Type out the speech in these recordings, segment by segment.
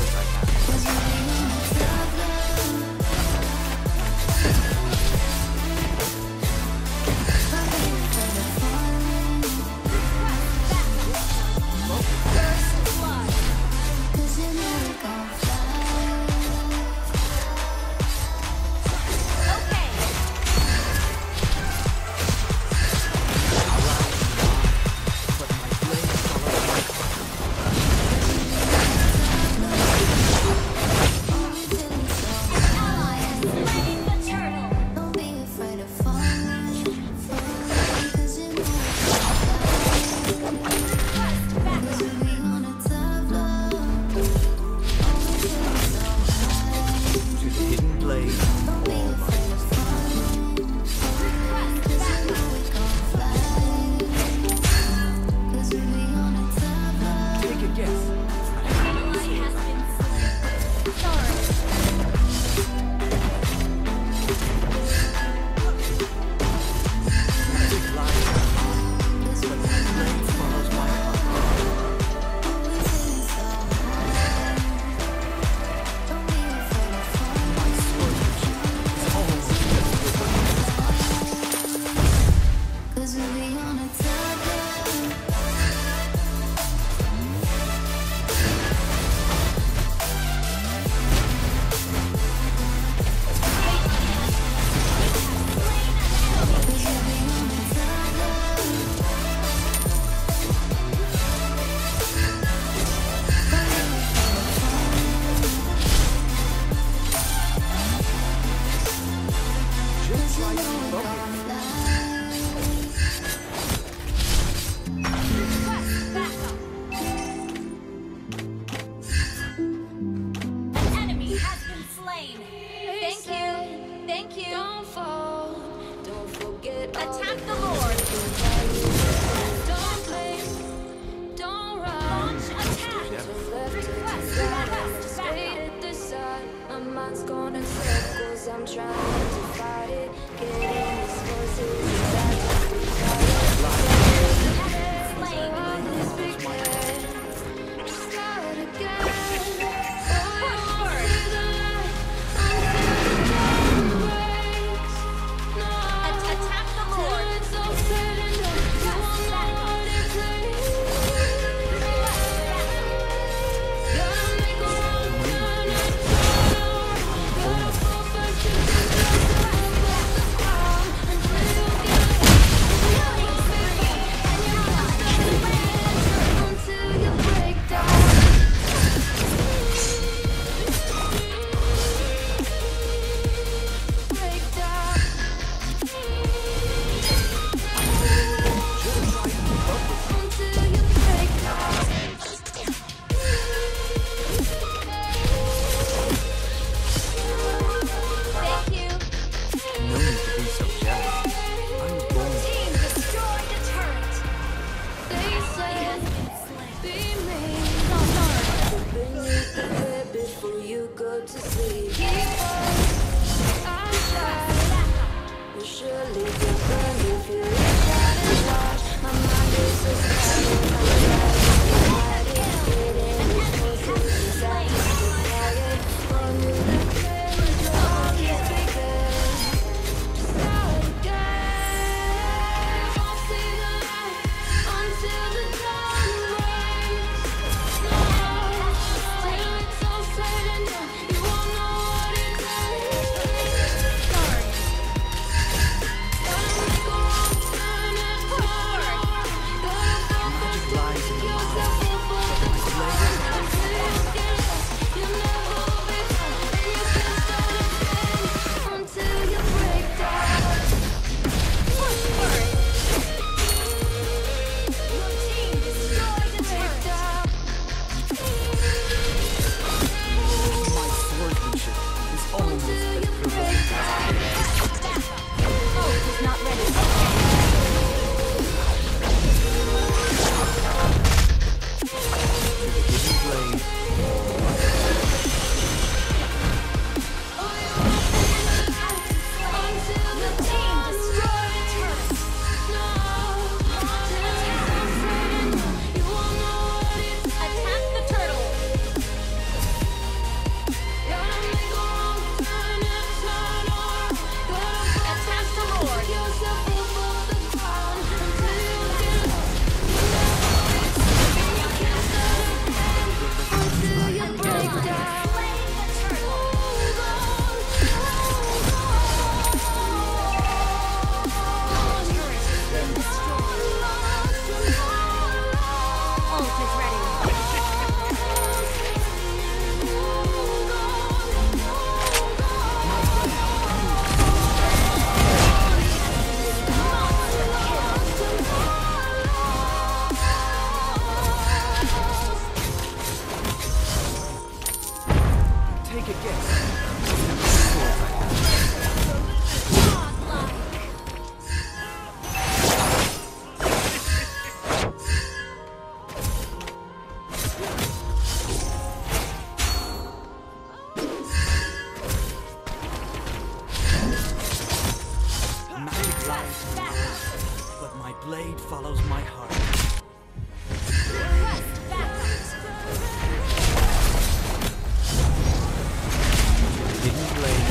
I'm trying to fight it, getting these voices inside just to fight it. Just start again. Attack the Lord. It's all said and done. You won't know what it takes. Gotta make a wrong turn and turn around. Gotta fall back to the ground until you get until you break down. Break down. Until you break down. Thank you. No need to be so jealous. I'm born. Team destroyed the turret. They say, be me. No, sorry. Beneath the bed before you go to sleep. Keep on. I'm shy. You surely get burned if you reach out and watch. My mind is so silent. I'm trying to hide it. Getting these voices inside just to fight it. Under the bed, long as we can. Just start again. Won't see the light until the dawn breaks. No, till it's all said and done, you won't know what it takes. Sorry. Gotta make a wrong turn and turn around. Gotta Take a guess. Swords I have. Magic lies in my eyes, but my blade follows my heart. Hidden blade.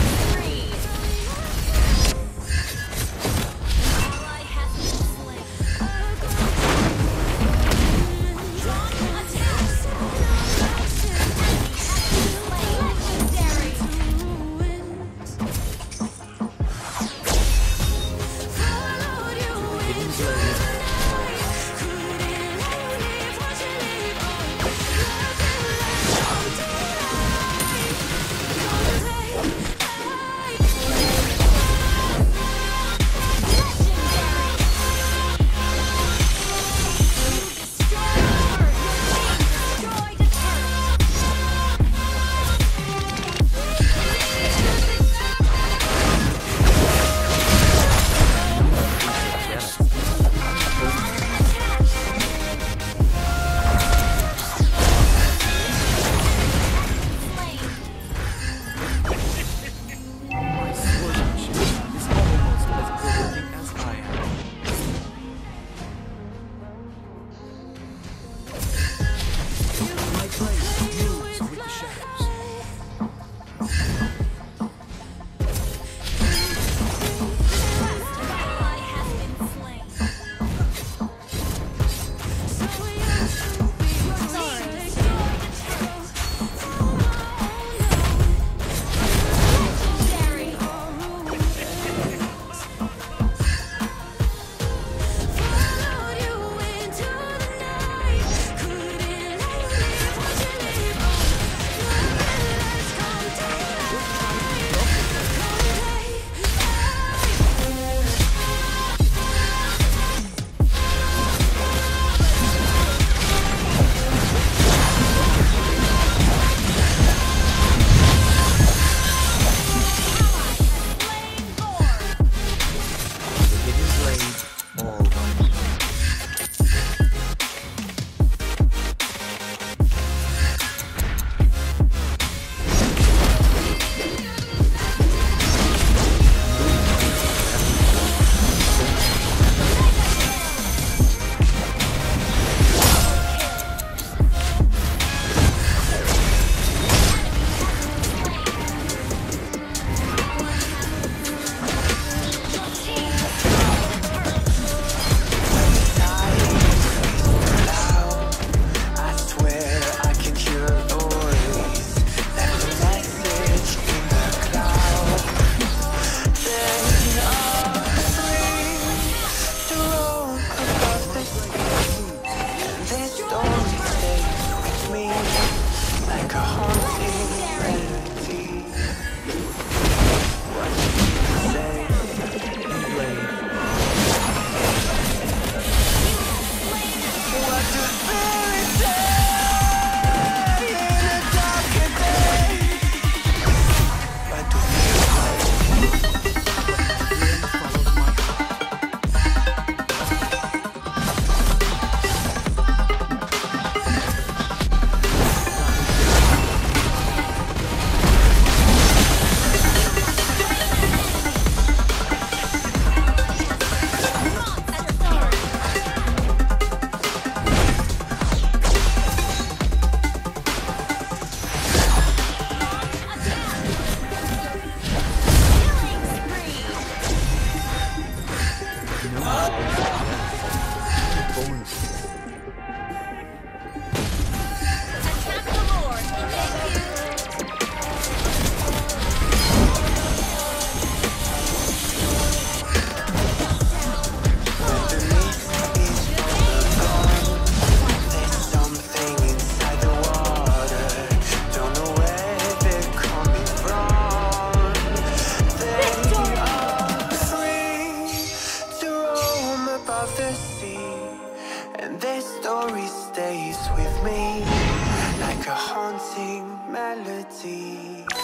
Hidden blade. My swordsmanship is almost as good-looking as I am. My blade moves with the shadows. And this story stays with me like a haunting memory. reality.